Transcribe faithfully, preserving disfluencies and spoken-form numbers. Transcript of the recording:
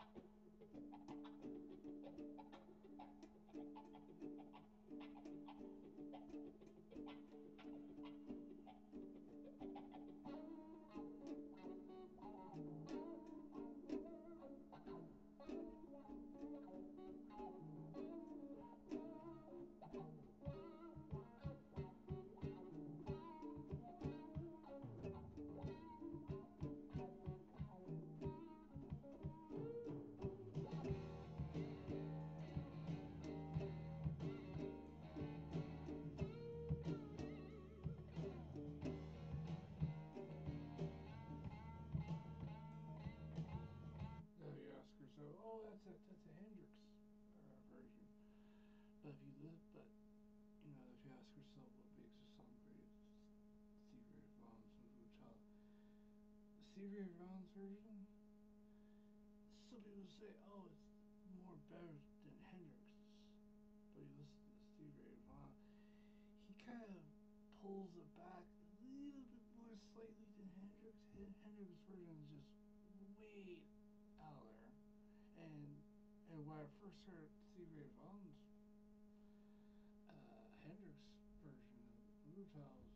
Now you ask yourself, oh, that's a that's a Hendrix uh, version. But if you live, but you know, if you ask yourself what makes a song great, it's Stevie Ray Vaughan's Voodoo Child. The Stevie Ray Vaughan's version, some people say, oh, it's more better than Hendrix's. But you listen to Stevie Ray Vaughan, he kind of pulls it back a little bit more slightly than Hendrix. Hendrix's version is just way out there. And and when I first heard Stevie Ray Vaughan's uh, Hendrix version of Voodoo Child,